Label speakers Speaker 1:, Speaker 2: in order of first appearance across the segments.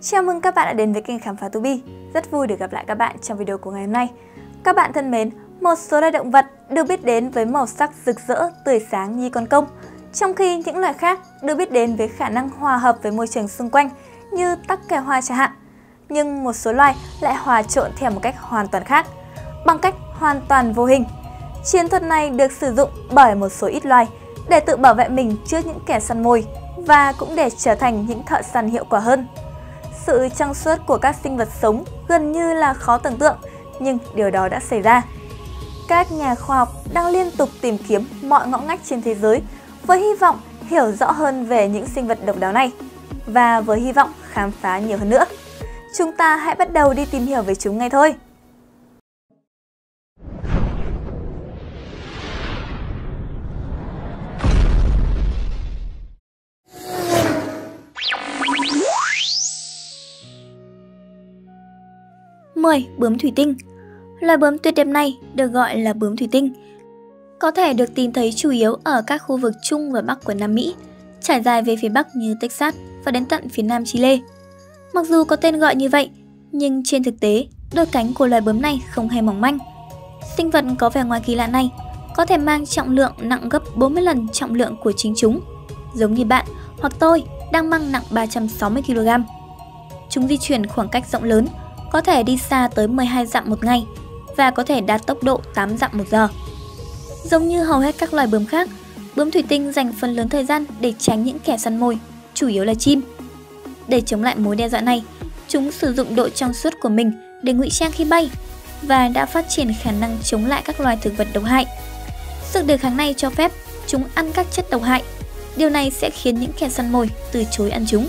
Speaker 1: Chào mừng các bạn đã đến với kênh Khám phá Thú Bi. Rất vui được gặp lại các bạn trong video của ngày hôm nay. Các bạn thân mến, một số loài động vật được biết đến với màu sắc rực rỡ, tươi sáng như con công, trong khi những loài khác được biết đến với khả năng hòa hợp với môi trường xung quanh như tắc kè hoa chẳng hạn. Nhưng một số loài lại hòa trộn theo một cách hoàn toàn khác, bằng cách hoàn toàn vô hình. Chiến thuật này được sử dụng bởi một số ít loài để tự bảo vệ mình trước những kẻ săn mồi và cũng để trở thành những thợ săn hiệu quả hơn. Sự trong suốt của các sinh vật sống gần như là khó tưởng tượng, nhưng điều đó đã xảy ra. Các nhà khoa học đang liên tục tìm kiếm mọi ngõ ngách trên thế giới với hy vọng hiểu rõ hơn về những sinh vật độc đáo này và với hy vọng khám phá nhiều hơn nữa. Chúng ta hãy bắt đầu đi tìm hiểu về chúng ngay thôi! Bướm thủy tinh. Loài bướm tuyệt đẹp này được gọi là bướm thủy tinh. Có thể được tìm thấy chủ yếu ở các khu vực Trung và Bắc của Nam Mỹ, trải dài về phía Bắc như Texas và đến tận phía Nam Chile. Mặc dù có tên gọi như vậy, nhưng trên thực tế, đôi cánh của loài bướm này không hề mỏng manh. Sinh vật có vẻ ngoài kỳ lạ này có thể mang trọng lượng nặng gấp 40 lần trọng lượng của chính chúng, giống như bạn hoặc tôi đang mang nặng 360 kg. Chúng di chuyển khoảng cách rộng lớn, có thể đi xa tới 12 dặm một ngày và có thể đạt tốc độ 8 dặm một giờ. Giống như hầu hết các loài bướm khác, bướm thủy tinh dành phần lớn thời gian để tránh những kẻ săn mồi, chủ yếu là chim. Để chống lại mối đe dọa này, chúng sử dụng độ trong suốt của mình để ngụy trang khi bay và đã phát triển khả năng chống lại các loài thực vật độc hại. Sức đề kháng này cho phép chúng ăn các chất độc hại. Điều này sẽ khiến những kẻ săn mồi từ chối ăn chúng.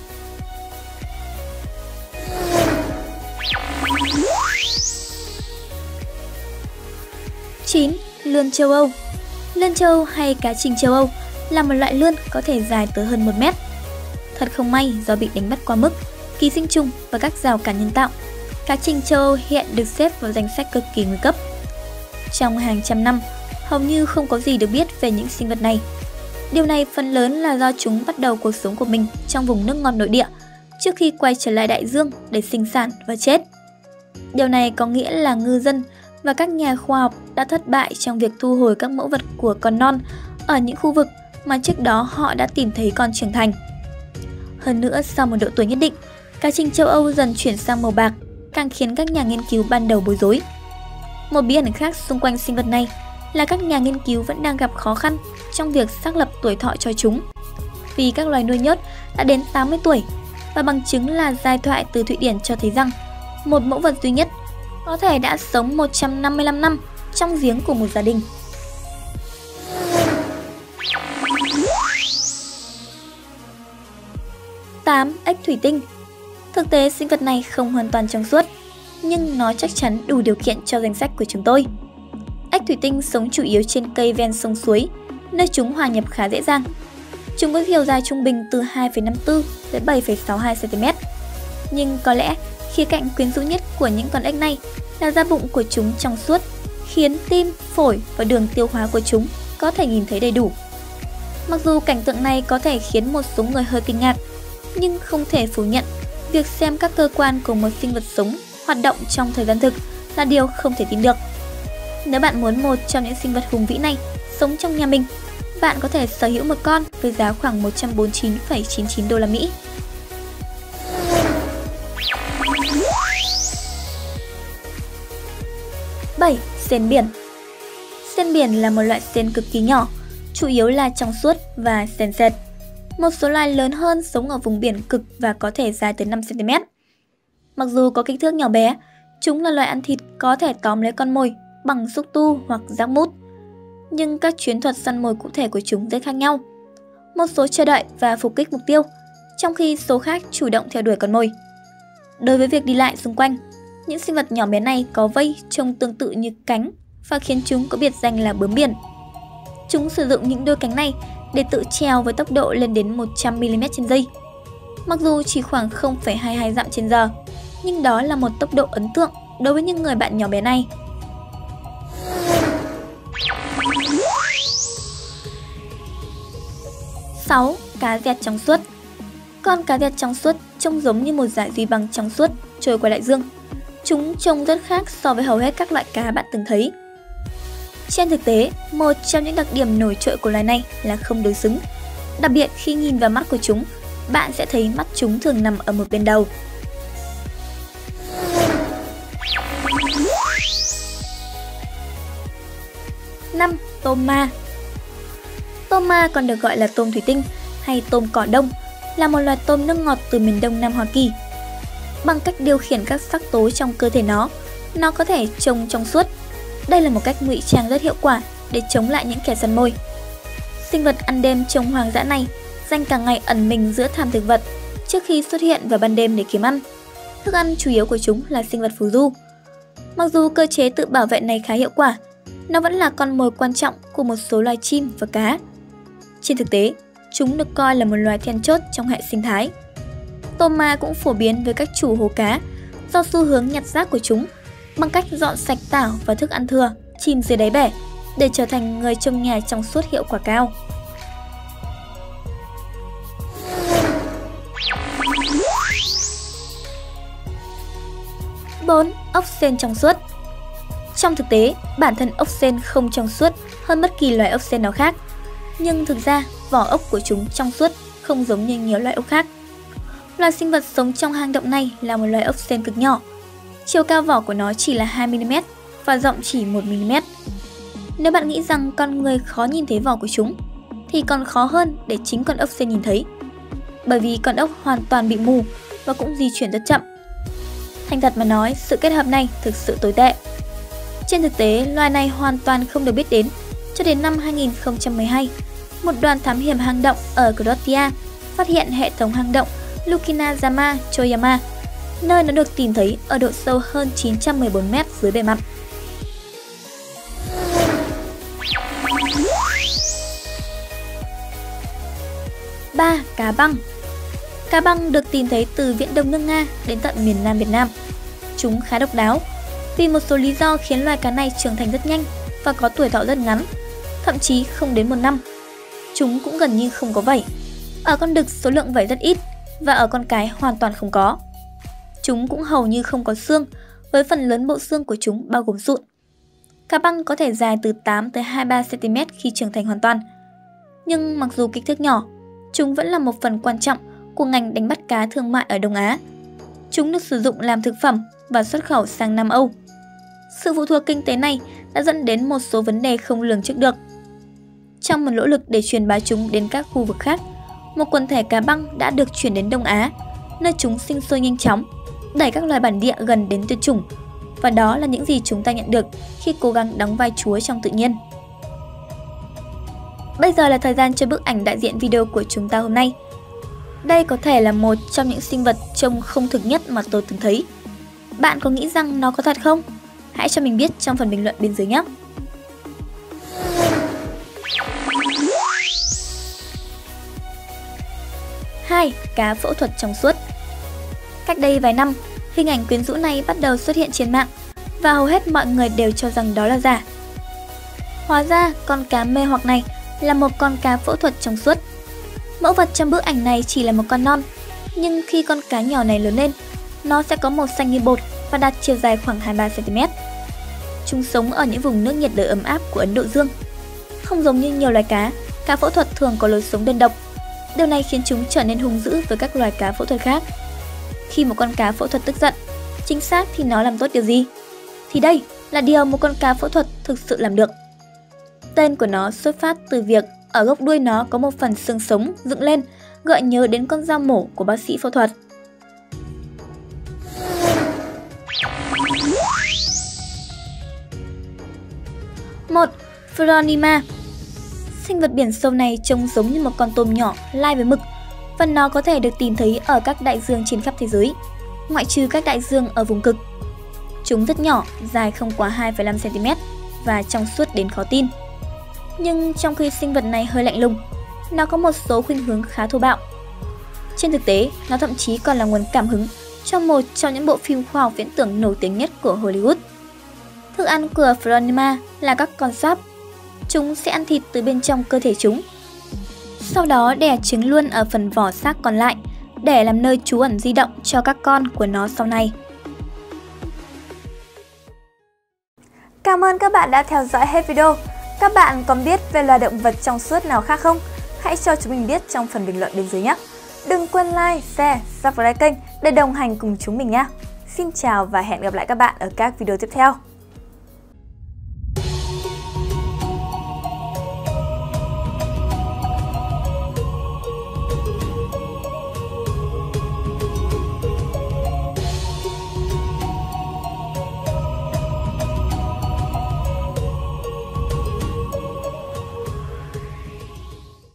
Speaker 1: 9. Lươn châu Âu. Lươn châu Âu hay cá trình châu Âu là một loại lươn có thể dài tới hơn 1 mét. Thật không may do bị đánh bắt quá mức, ký sinh trùng và các rào cản nhân tạo, cá trình châu Âu hiện được xếp vào danh sách cực kỳ nguy cấp. Trong hàng trăm năm, hầu như không có gì được biết về những sinh vật này. Điều này phần lớn là do chúng bắt đầu cuộc sống của mình trong vùng nước ngọt nội địa trước khi quay trở lại đại dương để sinh sản và chết. Điều này có nghĩa là ngư dân và các nhà khoa học đã thất bại trong việc thu hồi các mẫu vật của con non ở những khu vực mà trước đó họ đã tìm thấy con trưởng thành. Hơn nữa, sau một độ tuổi nhất định, cá trình châu Âu dần chuyển sang màu bạc, càng khiến các nhà nghiên cứu ban đầu bối rối. Một bí ẩn khác xung quanh sinh vật này là các nhà nghiên cứu vẫn đang gặp khó khăn trong việc xác lập tuổi thọ cho chúng. Vì các loài nuôi nhốt đã đến 80 tuổi và bằng chứng là giai thoại từ Thụy Điển cho thấy rằng một mẫu vật duy nhất có thể đã sống 155 năm trong giếng của một gia đình. 8. Ếch thủy tinh. Thực tế sinh vật này không hoàn toàn trong suốt, nhưng nó chắc chắn đủ điều kiện cho danh sách của chúng tôi. Ếch thủy tinh sống chủ yếu trên cây ven sông suối, nơi chúng hòa nhập khá dễ dàng. Chúng có chiều dài trung bình từ 2,54 đến 7,62 cm. Nhưng có lẽ khía cạnh quyến rũ nhất của những con ếch này là da bụng của chúng trong suốt, khiến tim, phổi và đường tiêu hóa của chúng có thể nhìn thấy đầy đủ. Mặc dù cảnh tượng này có thể khiến một số người hơi kinh ngạc, nhưng không thể phủ nhận việc xem các cơ quan của một sinh vật sống hoạt động trong thời gian thực là điều không thể tin được. Nếu bạn muốn một trong những sinh vật hùng vĩ này sống trong nhà mình, bạn có thể sở hữu một con với giá khoảng 149,99 đô la Mỹ. 7. Sên biển. Sên biển là một loại sên cực kỳ nhỏ, chủ yếu là trong suốt và sền sệt. Một số loài lớn hơn sống ở vùng biển cực và có thể dài tới 5 cm. Mặc dù có kích thước nhỏ bé, chúng là loài ăn thịt có thể tóm lấy con mồi bằng xúc tu hoặc giác mút. Nhưng các chiến thuật săn mồi cụ thể của chúng rất khác nhau. Một số chờ đợi và phục kích mục tiêu, trong khi số khác chủ động theo đuổi con mồi. Đối với việc đi lại xung quanh, những sinh vật nhỏ bé này có vây trông tương tự như cánh và khiến chúng có biệt danh là bướm biển. Chúng sử dụng những đôi cánh này để tự trèo với tốc độ lên đến 100 mm/giây. Mặc dù chỉ khoảng 0,22 dặm trên giờ, nhưng đó là một tốc độ ấn tượng đối với những người bạn nhỏ bé này. 6. Cá dẹt trong suốt. Con cá Việt trong suốt trông giống như một dải duy băng trong suốt trôi qua đại dương. Chúng trông rất khác so với hầu hết các loại cá bạn từng thấy. Trên thực tế, một trong những đặc điểm nổi trội của loài này là không đối xứng. Đặc biệt khi nhìn vào mắt của chúng, bạn sẽ thấy mắt chúng thường nằm ở một bên đầu. 5. Tôm ma. Tôm ma còn được gọi là tôm thủy tinh hay tôm cỏ đông, là một loài tôm nước ngọt từ miền Đông Nam Hoa Kỳ. Bằng cách điều khiển các sắc tố trong cơ thể nó có thể trông trong suốt. Đây là một cách ngụy trang rất hiệu quả để chống lại những kẻ săn mồi. Sinh vật ăn đêm trông hoang dã này dành cả ngày ẩn mình giữa thảm thực vật trước khi xuất hiện vào ban đêm để kiếm ăn. Thức ăn chủ yếu của chúng là sinh vật phù du. Mặc dù cơ chế tự bảo vệ này khá hiệu quả, nó vẫn là con mồi quan trọng của một số loài chim và cá. Trên thực tế, chúng được coi là một loài then chốt trong hệ sinh thái. Tôm ma cũng phổ biến với các chủ hồ cá do xu hướng nhặt rác của chúng bằng cách dọn sạch tảo và thức ăn thừa chìm dưới đáy bể để trở thành người trông nhà trong suốt hiệu quả cao. 4. Ốc sên trong suốt. Trong thực tế, bản thân ốc sên không trong suốt hơn bất kỳ loài ốc sên nào khác. Nhưng thực ra, vỏ ốc của chúng trong suốt không giống như nhiều loài ốc khác. Loài sinh vật sống trong hang động này là một loài ốc sên cực nhỏ. Chiều cao vỏ của nó chỉ là 2mm và rộng chỉ 1mm. Nếu bạn nghĩ rằng con người khó nhìn thấy vỏ của chúng, thì còn khó hơn để chính con ốc sên nhìn thấy. Bởi vì con ốc hoàn toàn bị mù và cũng di chuyển rất chậm. Thành thật mà nói, sự kết hợp này thực sự tồi tệ. Trên thực tế, loài này hoàn toàn không được biết đến cho đến năm 2012. Một đoàn thám hiểm hang động ở Croatia phát hiện hệ thống hang động Lukinazama Choyama, nơi nó được tìm thấy ở độ sâu hơn 914m dưới bề mặt. Ba. Cá băng. Cá băng được tìm thấy từ Viễn Đông nước Nga đến tận miền Nam Việt Nam. Chúng khá độc đáo vì một số lý do khiến loài cá này trưởng thành rất nhanh và có tuổi thọ rất ngắn, thậm chí không đến 1 năm. Chúng cũng gần như không có vảy. Ở con đực số lượng vảy rất ít và ở con cái hoàn toàn không có. Chúng cũng hầu như không có xương, với phần lớn bộ xương của chúng bao gồm sụn. Cá băng có thể dài từ 8 tới 23cm khi trưởng thành hoàn toàn. Nhưng mặc dù kích thước nhỏ, chúng vẫn là một phần quan trọng của ngành đánh bắt cá thương mại ở Đông Á. Chúng được sử dụng làm thực phẩm và xuất khẩu sang Nam Âu. Sự phụ thuộc kinh tế này đã dẫn đến một số vấn đề không lường trước được. Trong một nỗ lực để truyền bá chúng đến các khu vực khác, một quần thể cá băng đã được chuyển đến Đông Á, nơi chúng sinh sôi nhanh chóng, đẩy các loài bản địa gần đến tuyệt chủng. Và đó là những gì chúng ta nhận được khi cố gắng đóng vai chúa trong tự nhiên. Bây giờ là thời gian cho bức ảnh đại diện video của chúng ta hôm nay. Đây có thể là một trong những sinh vật trông không thực nhất mà tôi từng thấy. Bạn có nghĩ rằng nó có thật không? Hãy cho mình biết trong phần bình luận bên dưới nhé! Hai. Cá phẫu thuật trong suốt. Cách đây vài năm, hình ảnh quyến rũ này bắt đầu xuất hiện trên mạng và hầu hết mọi người đều cho rằng đó là giả. Hóa ra, con cá mê hoặc này là một con cá phẫu thuật trong suốt. Mẫu vật trong bức ảnh này chỉ là một con non, nhưng khi con cá nhỏ này lớn lên, nó sẽ có màu xanh như bột và đạt chiều dài khoảng 23cm. Chúng sống ở những vùng nước nhiệt đới ấm áp của Ấn Độ Dương. Không giống như nhiều loài cá phẫu thuật thường có lối sống đơn độc. Điều này khiến chúng trở nên hung dữ với các loài cá phẫu thuật khác. Khi một con cá phẫu thuật tức giận, chính xác thì nó làm tốt điều gì? Thì đây là điều một con cá phẫu thuật thực sự làm được. Tên của nó xuất phát từ việc ở gốc đuôi nó có một phần xương sống dựng lên, gợi nhớ đến con dao mổ của bác sĩ phẫu thuật. Một. Phronima. Sinh vật biển sâu này trông giống như một con tôm nhỏ lai với mực, và nó có thể được tìm thấy ở các đại dương trên khắp thế giới, ngoại trừ các đại dương ở vùng cực. Chúng rất nhỏ, dài không quá 2,5cm và trong suốt đến khó tin. Nhưng trong khi sinh vật này hơi lạnh lùng, nó có một số khuynh hướng khá thô bạo. Trên thực tế, nó thậm chí còn là nguồn cảm hứng cho một trong những bộ phim khoa học viễn tưởng nổi tiếng nhất của Hollywood. Thức ăn của Phronima là các con sáp. Chúng sẽ ăn thịt từ bên trong cơ thể chúng, sau đó đẻ trứng luôn ở phần vỏ xác còn lại để làm nơi trú ẩn di động cho các con của nó sau này. Cảm ơn các bạn đã theo dõi hết video. Các bạn còn biết về loài động vật trong suốt nào khác không? Hãy cho chúng mình biết trong phần bình luận bên dưới nhé! Đừng quên like, share, subscribe kênh để đồng hành cùng chúng mình nhé! Xin chào và hẹn gặp lại các bạn ở các video tiếp theo.